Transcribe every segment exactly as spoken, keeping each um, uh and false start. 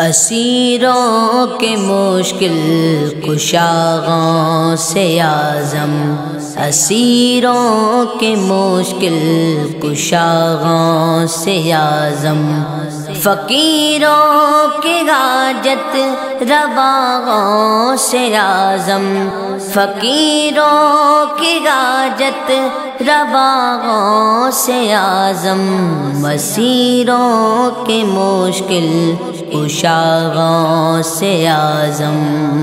اسیروں کے مشکل کشا سے اعظم، اسیروں کے مشکل کشا سے اعظم، فقیروں کی حاجت روا سے اعظم، فقیروں کی حاجت روا سے اعظم، اسیروں کے مشکل کشا سے اعظم،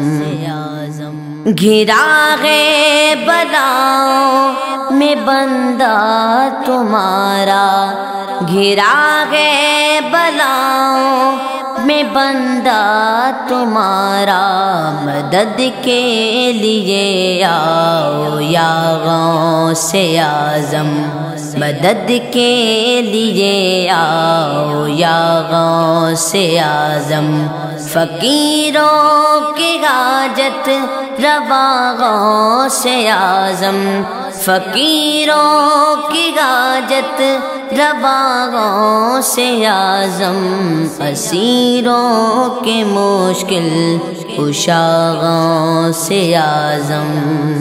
گھرا ہے بلاؤں میں بندہ تمہارا، گھرا ہے بلاؤں میں بندہ تمہارا، مدد کے لیے آؤ یا غوث اعظم، مدد کے لیے آؤ یا غوث اعظم، فقیروں کی حاجت روا غوث اعظم، فقیروں کی حاجت روا غوث اعظم، اسیروں کے مشکل کشا غوث اعظم،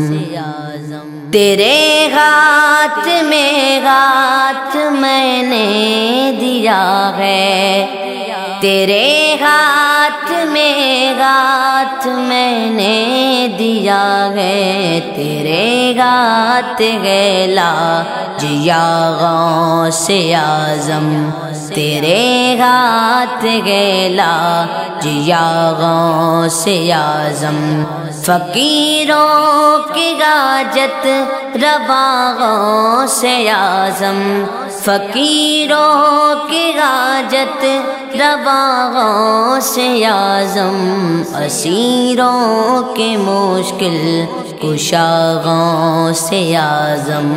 تیرے ہاتھ میں ہاتھ میں نے دیا ہے، تیرے ہاتھ میں ہاتھ میں نے دیا ہے، تیرے ہاتھ گیلا جیا غوث اعظم، تیرے ہاتھ گیلا جیا غوث اعظم، فقیروں کی حاجت روا غوث اعظم، فقیروں کی حاجت روا غوث اعظم، اسیروں کے مشکل کشا غوث اعظم،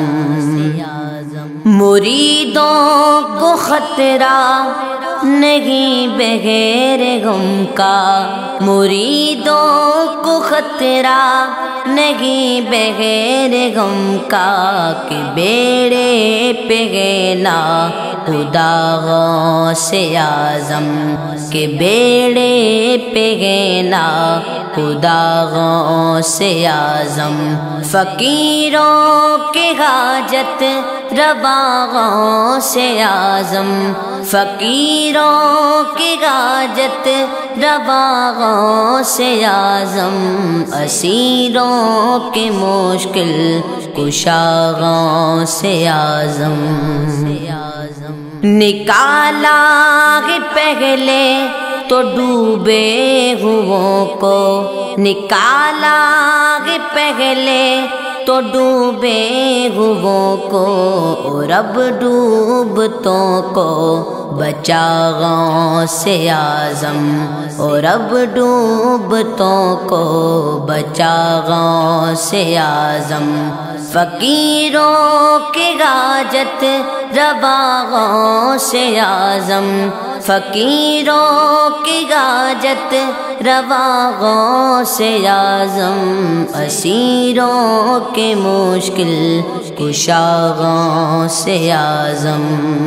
مریدوں کو خطرہ نہیں بغیر غم کا، مریدوں کو خطرہ نہیں بغیر غم کا، کہ بیڑے پہ گیلا خدا غوث اعظم، کہ بیڑے پہ گیلا خدا غوث اعظم، فقیروں کی حاجت روا غوث اعظم، فقیروں کی حاجت روا غوث اعظم، اسیروں کے مشکل کشا غوث اعظم، نکالا ہے پہلے تو ڈوبے ہووں کو، نکالا ہے پہلے تو ڈوبے ہووں کو، اور اب ڈوبتوں کو بچا غوث اعظم، اور اب ڈوبتوں کو بچا غوث اعظم، فقیروں کی حاجت روا غوث اعظم، فقیروں کی حاجت روا غوث اعظم، اسیروں کے مشکل کشا غوث اعظم،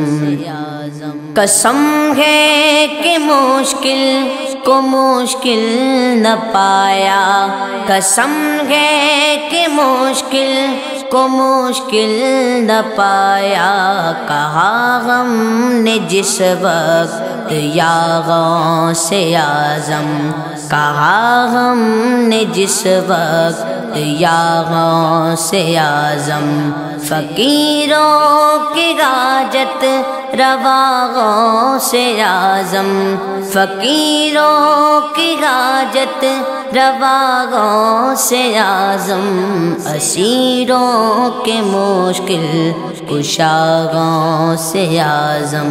قسم ہے کہ مشکل کو مشکل نہ پایا، قسم ہے کہ مشکل کو مشکل نہ پایا، کہا غم نے جس وقت یا غوث اعظم، کہا غم نے جس وقت یا غوث اعظم، فقیروں کی حاجت روا غوث اعظم، فقیروں کی حاجت روا غوث اعظم، اسیروں کے مشکل کشا غوث اعظم،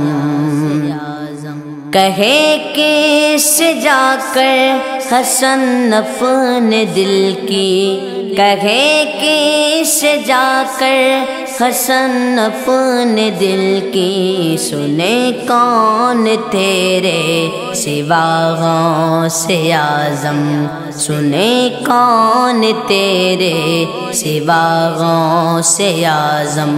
کہے کس جا کر حسن اپنے دل کی، کہے کس جا کر حسن اپنے دل کی، سنے کون تیرے سوا غوث اعظم، سنے کون تیرے سوا غوث اعظم،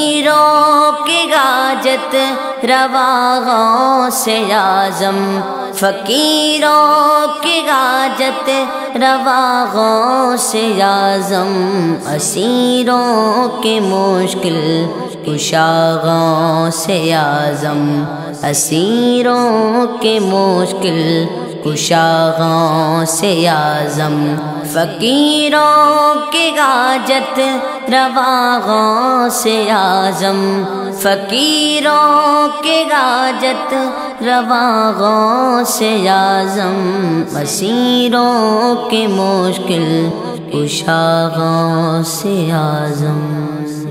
فقیروں کی حاجت روا غوث اعظم، فقیروں کی حاجت روا غوث اعظم، اسیروں کے مشکل کشا غوث اعظم، اسیروں کے مشکل کشا غوث اعظم، فقیروں کی حاجت روا غوث اعظم، فقیروں کی حاجت روا غوث اعظم، اسیروں کے مشکل کشا غوث اعظم۔